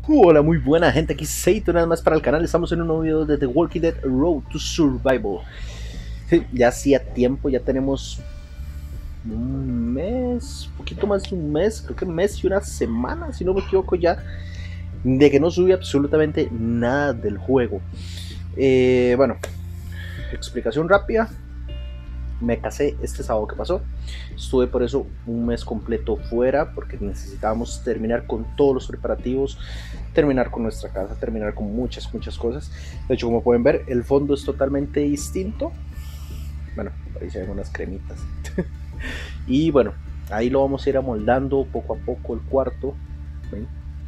Hola, muy buena gente, aquí Seito nada más para el canal. Estamos en un nuevo video de The Walking Dead Road to Survival. Sí, ya hacía tiempo, ya tenemos un mes, poquito más de un mes, creo que un mes y una semana, si no me equivoco ya, de que no subí absolutamente nada del juego. Bueno, explicación rápida. Me casé este sábado que pasó. Estuve por eso un mes completo fuera porque necesitábamos terminar con todos los preparativos, terminar con nuestra casa, terminar con muchas cosas. De hecho, como pueden ver, el fondo es totalmente distinto. Bueno, ahí se ven unas cremitas. Y bueno, ahí lo vamos a ir amoldando poco a poco el cuarto. ¿Ven?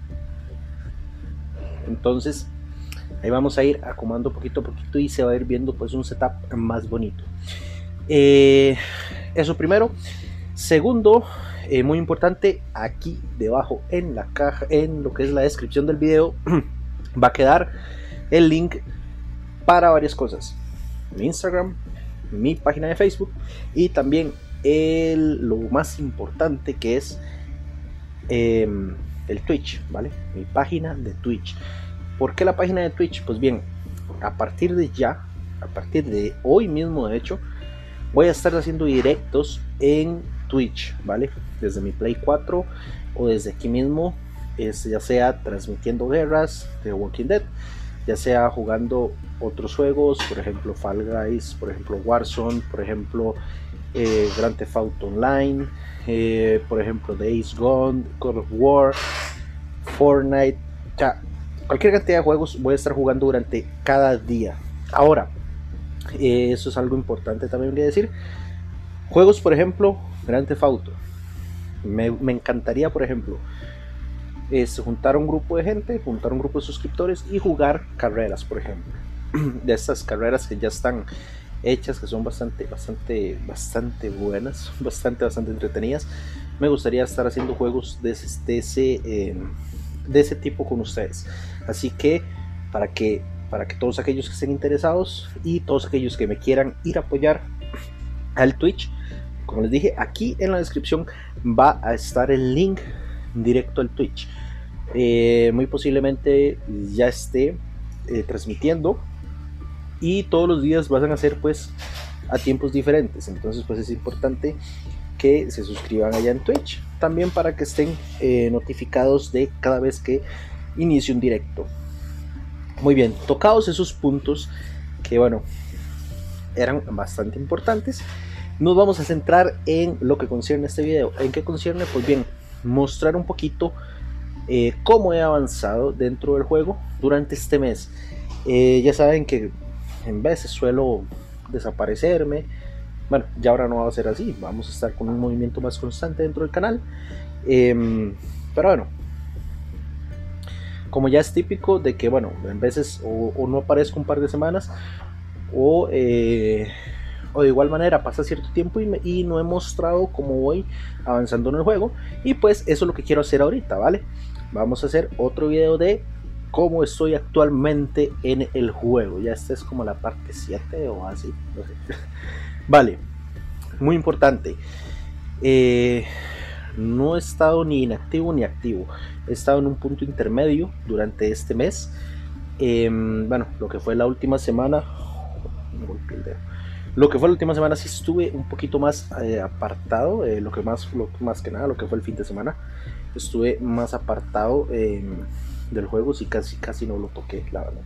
Entonces ahí vamos a ir acomodando poquito a poquito y se va a ir viendo pues un setup más bonito. Eso primero. Segundo, muy importante, aquí debajo en la caja, en lo que es la descripción del video, va a quedar el link para varias cosas: mi Instagram, mi página de Facebook y también lo más importante, que es el Twitch, ¿vale? Mi página de Twitch. ¿Por qué la página de Twitch? Pues bien, a partir de hoy mismo, de hecho, voy a estar haciendo directos en Twitch, ¿vale? Desde mi Play 4 o desde aquí mismo, ya sea transmitiendo guerras de Walking Dead, ya sea jugando otros juegos, por ejemplo Fall Guys, por ejemplo Warzone, por ejemplo Grand Theft Auto Online, por ejemplo Days Gone, God of War, Fortnite, ya, cualquier cantidad de juegos voy a estar jugando durante cada día. Ahora, eso es algo importante también de decir. Juegos, por ejemplo, Grand Theft Auto. Me encantaría, por ejemplo, juntar un grupo de gente, juntar un grupo de suscriptores y jugar carreras, por ejemplo. De estas carreras que ya están hechas, que son bastante buenas, bastante entretenidas. Me gustaría estar haciendo juegos de ese tipo con ustedes. Así que para que todos aquellos que estén interesados y todos aquellos que me quieran ir a apoyar al Twitch, como les dije, aquí en la descripción va a estar el link directo al Twitch. Muy posiblemente ya esté transmitiendo, y todos los días van a ser pues a tiempos diferentes. Entonces pues es importante que se suscriban allá en Twitch también para que estén notificados de cada vez que inicie un directo. Muy bien, tocados esos puntos que bueno, eran bastante importantes, nos vamos a centrar en lo que concierne este video. ¿En qué concierne? Pues bien, mostrar un poquito cómo he avanzado dentro del juego durante este mes. Ya saben que en veces suelo desaparecerme. Bueno, ya ahora no va a ser así, vamos a estar con un movimiento más constante dentro del canal. Pero bueno, como ya es típico de que bueno, en veces o no aparezco un par de semanas, o de igual manera pasa cierto tiempo y no he mostrado cómo voy avanzando en el juego. Y pues eso es lo que quiero hacer ahorita, ¿vale? Vamos a hacer otro video de cómo estoy actualmente en el juego. Ya esta es como la parte 7 o así, no sé. Vale, muy importante, no he estado ni inactivo ni activo, he estado en un punto intermedio durante este mes. Bueno, lo que fue la última semana, sí estuve un poquito más apartado. Lo que más que nada, lo que fue el fin de semana, estuve más apartado del juego, sí, casi no lo toqué, la verdad.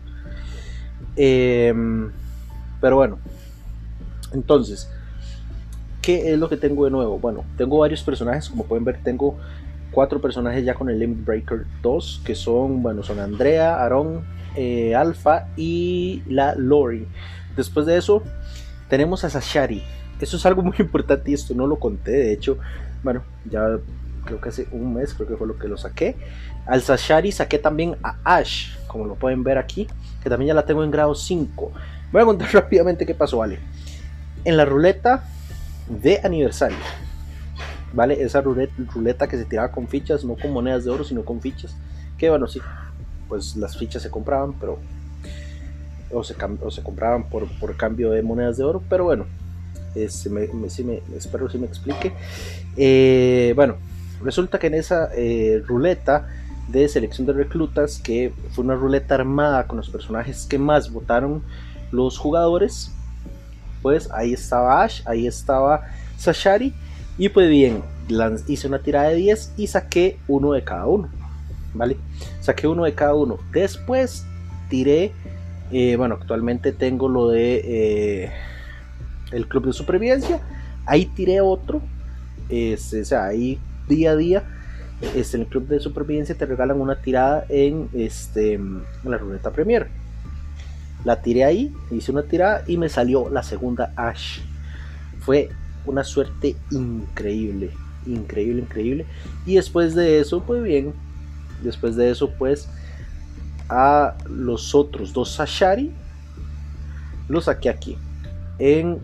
Pero bueno, entonces, ¿qué es lo que tengo de nuevo? Bueno, tengo varios personajes, como pueden ver, tengo 4 personajes ya con el Limit Breaker 2, que son, bueno, son Andrea, Aaron, Alpha y la Lori. Después de eso tenemos a Sashari. Eso es algo muy importante y esto no lo conté, de hecho, bueno, ya creo que hace un mes, creo que fue lo que lo saqué. Al Sashari saqué también a Ash, como lo pueden ver aquí, que también ya la tengo en grado 5. Voy a contar rápidamente qué pasó, ¿vale? En la ruleta de aniversario, ¿vale? Esa ruleta que se tiraba con fichas, no con monedas de oro, sino con fichas, que bueno, sí, pues las fichas se compraban, pero o se compraban por cambio de monedas de oro, pero bueno, espero si me explique. Bueno, resulta que en esa ruleta de selección de reclutas, que fue una ruleta armada con los personajes que más votaron los jugadores. Pues ahí estaba Ash, ahí estaba Sashari, y pues bien, hice una tirada de 10 y saqué uno de cada uno, ¿vale? Saqué uno de cada uno. Después tiré, bueno, actualmente tengo lo de el club de supervivencia. Ahí tiré otro, o sea, ahí día a día, en el club de supervivencia te regalan una tirada en la ruleta Premier. La tiré ahí, hice una tirada y me salió la segunda Ash. Fue una suerte increíble, increíble, increíble. Y después de eso, pues bien, después de eso, pues a los otros dos Sashari los saqué aquí en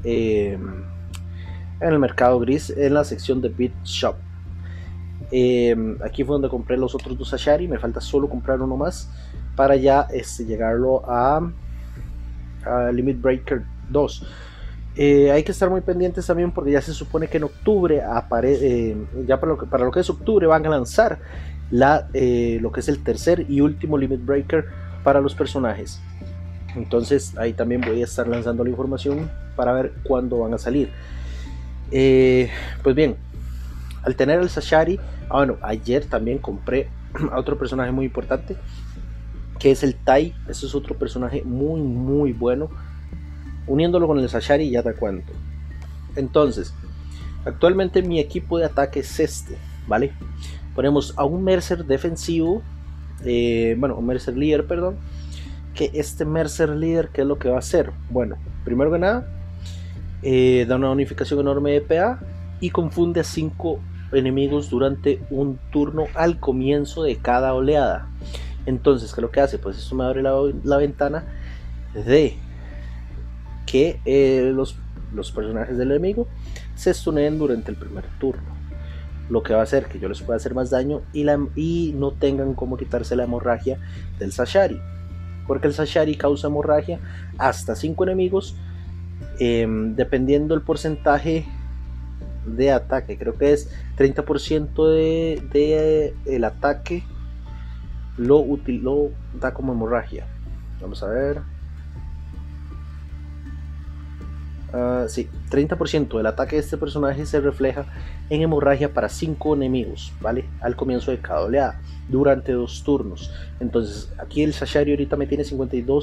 el mercado gris, en la sección de Bit Shop. Aquí fue donde compré los otros dos Sashari. Me falta solo comprar uno más para ya llegarlo a Limit Breaker 2. Hay que estar muy pendientes también, porque ya se supone que en octubre ya para lo que es octubre van a lanzar lo que es el tercer y último Limit Breaker para los personajes. Entonces ahí también voy a estar lanzando la información para ver cuándo van a salir. Pues bien, al tener el Sashari, bueno, ayer también compré a otro personaje muy importante, que es el Tai. Este es otro personaje muy muy bueno. Uniéndolo con el Sashari ya te cuento. Entonces, actualmente mi equipo de ataque es este, ¿vale? Ponemos a un Mercer defensivo, bueno, un Mercer líder, perdón. Que este Mercer líder, ¿qué es lo que va a hacer? Bueno, primero que nada, da una unificación enorme de PA y confunde a 5 enemigos durante un turno al comienzo de cada oleada. Entonces, ¿qué es lo que hace? Pues esto me abre la ventana de que los personajes del enemigo se stuneen durante el primer turno, lo que va a hacer que yo les pueda hacer más daño y no tengan como quitarse la hemorragia del Sashari, porque el Sashari causa hemorragia hasta 5 enemigos, dependiendo el porcentaje de ataque. Creo que es 30% de el ataque lo da como hemorragia. Vamos a ver. Sí, 30% del ataque de este personaje se refleja en hemorragia para 5 enemigos, ¿vale? Al comienzo de cada oleada, durante 2 turnos. Entonces, aquí el Sashari ahorita me tiene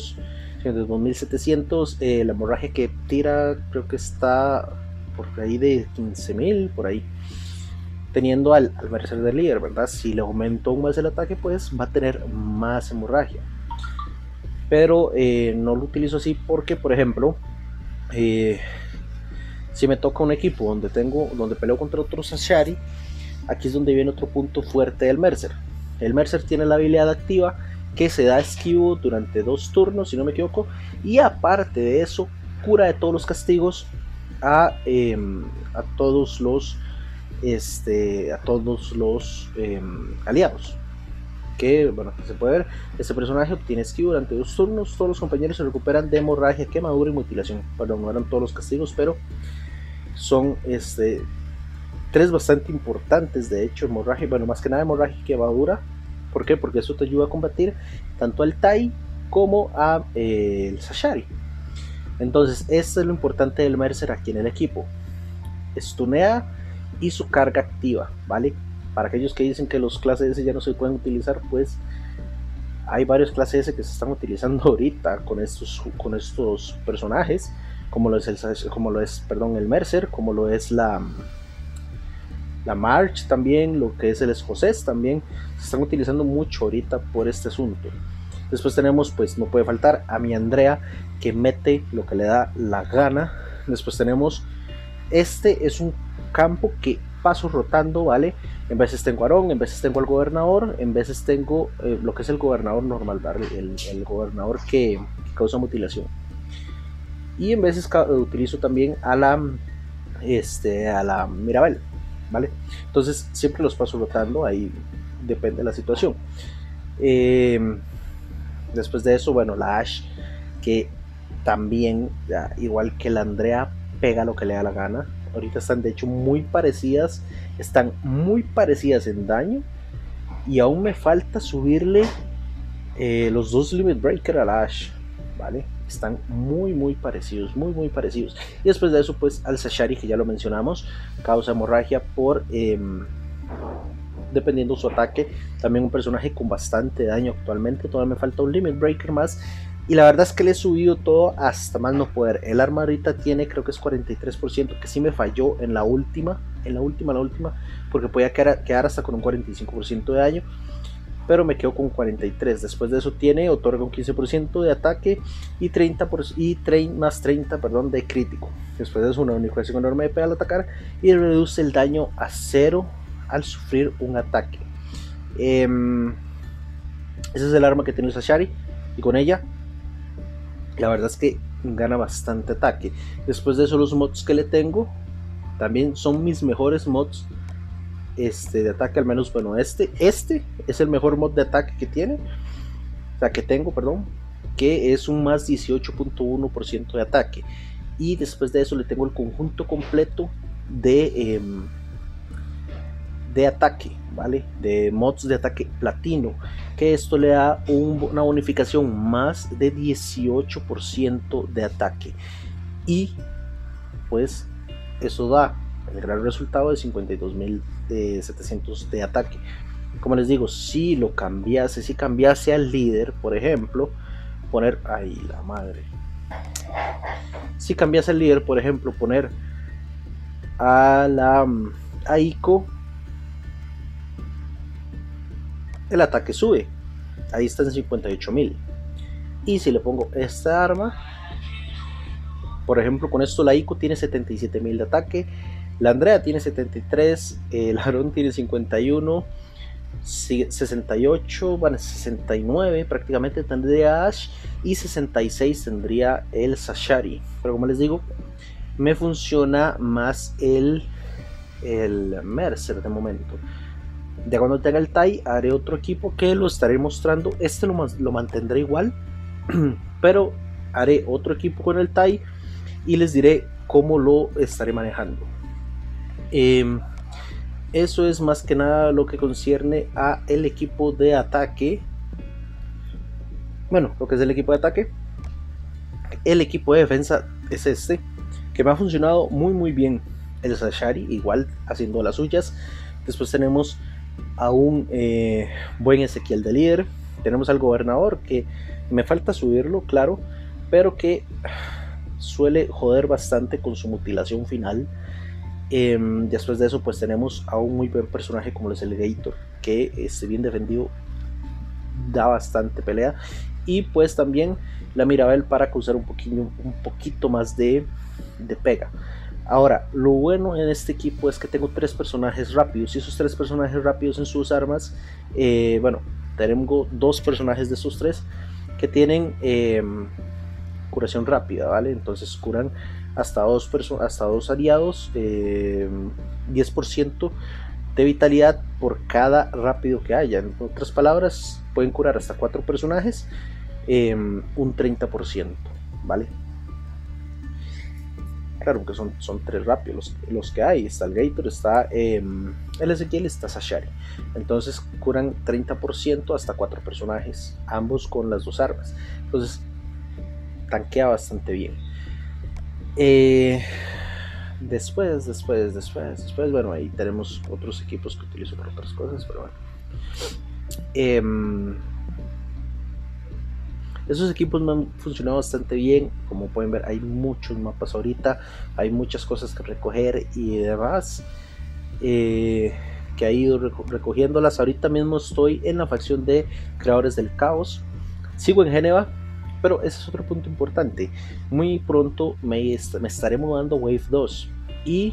52.700. La hemorragia que tira, creo que está por ahí de 15.000, por ahí. Teniendo al Mercer de líder, ¿verdad? Si le aumento aún más el ataque, pues va a tener más hemorragia. Pero no lo utilizo así porque, por ejemplo, si me toca un equipo donde peleo contra otro Sashari, aquí es donde viene otro punto fuerte del Mercer. El Mercer tiene la habilidad activa que se da esquivo durante 2 turnos, si no me equivoco, y aparte de eso cura de todos los castigos a todos los aliados. Que bueno, se puede ver, este personaje obtiene esquivo durante 2 turnos, todos los compañeros se recuperan de hemorragia, quemadura y mutilación. Perdón, no eran todos los castigos, pero son 3 bastante importantes, de hecho. Hemorragia, bueno, más que nada hemorragia y quemadura. ¿Por qué? Porque eso te ayuda a combatir tanto al Tai como a el Sashari. Entonces, esto es lo importante del Mercer aquí en el equipo: stunea y su carga activa, ¿vale? Para aquellos que dicen que los clases S ya no se pueden utilizar, pues hay varios clases S que se están utilizando ahorita con estos personajes, como lo es el Mercer, como lo es la March también, lo que es el escocés también, se están utilizando mucho ahorita por este asunto. Después tenemos, pues no puede faltar, a mi Andrea, que mete lo que le da la gana. Después tenemos, es un campo que paso rotando, ¿vale? En veces tengo a Aarón, en veces tengo al gobernador, en veces tengo lo que es el gobernador normal, ¿vale? El gobernador que causa mutilación. Y en veces utilizo también a la Mirabel, ¿vale? Entonces siempre los paso rotando, ahí depende de la situación. Después de eso, bueno, la Ash, que también, igual que la Andrea, pega lo que le da la gana. Ahorita están de hecho muy parecidas en daño y aún me falta subirle los dos Limit Breaker al Ash, ¿vale? Están muy parecidos, muy parecidos. Y después de eso, pues al Sashari, que ya lo mencionamos, causa hemorragia por dependiendo su ataque. También un personaje con bastante daño actualmente. Todavía me falta un Limit Breaker más. Y la verdad es que le he subido todo hasta más no poder. El arma ahorita tiene, creo que es 43%, que sí me falló en la última, porque podía quedar hasta con un 45% de daño, pero me quedo con 43. Después de eso otorga un 15% de ataque y 30 más 30, perdón, de crítico. Después de eso una unificación enorme de PA al atacar y reduce el daño a 0 al sufrir un ataque. Ese es el arma que tiene el Sashari, y con ella la verdad es que gana bastante ataque. Después de eso los mods que le tengo también son mis mejores mods de ataque, al menos. Bueno, este es el mejor mod de ataque que tiene, o sea que tengo, perdón, que es un más 18.1% de ataque. Y después de eso le tengo el conjunto completo de ataque, ¿vale? De mods de ataque platino, que esto le da una bonificación más de 18% de ataque, y pues eso da el gran resultado de 52.700 de ataque. Como les digo, si cambiase al líder, por ejemplo, si cambiase al líder, por ejemplo, poner a la Aiko, el ataque sube, ahí está en 58.000. Y si le pongo esta arma, por ejemplo, con esto la Aiko tiene 77.000 de ataque, la Andrea tiene 73, el Aaron tiene 51, 68, bueno, 69 prácticamente tendría Ash, y 66 tendría el Sashari. Pero como les digo, me funciona más el Mercer de momento. Ya cuando tenga el TIE haré otro equipo que lo estaré mostrando. Este lo mantendré igual, pero haré otro equipo con el TIE y les diré cómo lo estaré manejando. Eso es más que nada lo que concierne a el equipo de ataque. Bueno, lo que es el equipo de ataque. El equipo de defensa es este, que me ha funcionado muy bien. El Sashari igual haciendo las suyas. Después tenemos a un buen Ezequiel de líder. Tenemos al gobernador, que me falta subirlo, claro, pero que suele joder bastante con su mutilación final. Después de eso pues tenemos a un muy buen personaje como es el Gator, que bien defendido da bastante pelea, y pues también la Mirabel para causar un poquito más de pega. Ahora, lo bueno en este equipo es que tengo 3 personajes rápidos, y esos 3 personajes rápidos en sus armas, bueno, tengo 2 personajes de esos 3 que tienen curación rápida, ¿vale? Entonces curan hasta dos aliados, 10% de vitalidad por cada rápido que haya. En otras palabras, pueden curar hasta 4 personajes, un 30%, ¿vale? Claro, porque son 3 rápidos los que hay. Está el Gator, está el Ezequiel, está Sashari. Entonces curan 30% hasta 4 personajes, ambos con las 2 armas. Entonces tanquea bastante bien. Después, bueno, ahí tenemos otros equipos que utilizo para otras cosas, pero bueno. Esos equipos me han funcionado bastante bien. Como pueden ver, hay muchos mapas ahorita, hay muchas cosas que recoger y demás, que he ido recogiéndolas. Ahorita mismo estoy en la facción de Creadores del Caos, sigo en Génova, pero ese es otro punto importante. Muy pronto me estaré mudando a Wave 2 y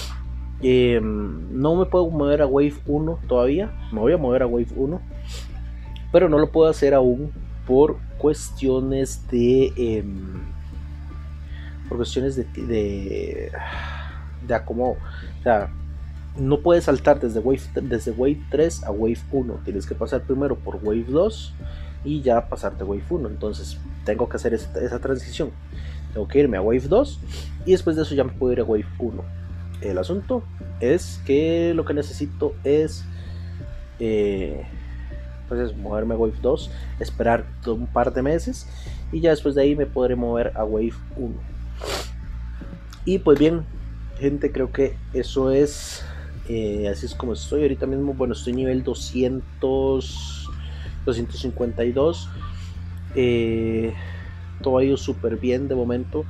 no me puedo mover a Wave 1 todavía. Me voy a mover a Wave 1, pero no lo puedo hacer aún por cuestiones de acomodo. O sea, no puedes saltar desde Wave 3 a Wave 1, tienes que pasar primero por Wave 2 y ya pasarte a Wave 1. Entonces tengo que hacer esa transición, tengo que irme a Wave 2 y después de eso ya me puedo ir a Wave 1. El asunto es que lo que necesito es Entonces moverme a Wave 2, esperar un par de meses y ya después de ahí me podré mover a Wave 1. Y pues bien, gente, creo que eso es, así es como estoy ahorita mismo. Bueno, estoy nivel 252. Todo ha ido súper bien de momento.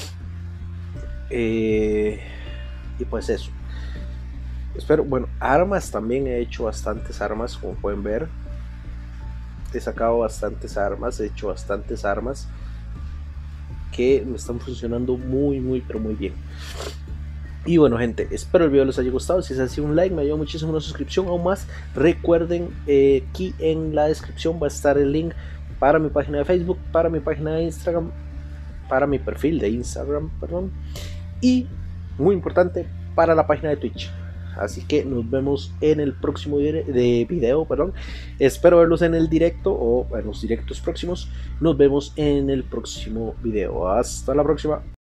Y pues eso. Espero, bueno, armas también he hecho bastantes armas, como pueden ver. He sacado bastantes armas, he hecho bastantes armas que me están funcionando pero muy bien. Y bueno, gente, espero el video les haya gustado. Si es así, un like me ayuda muchísimo, una suscripción aún más. Recuerden, aquí en la descripción va a estar el link para mi página de Facebook, para mi página de Instagram, para mi perfil de Instagram, perdón, y muy importante, para la página de Twitch. Así que nos vemos en el próximo video. Espero verlos en el directo o en los directos próximos. Nos vemos en el próximo video. Hasta la próxima.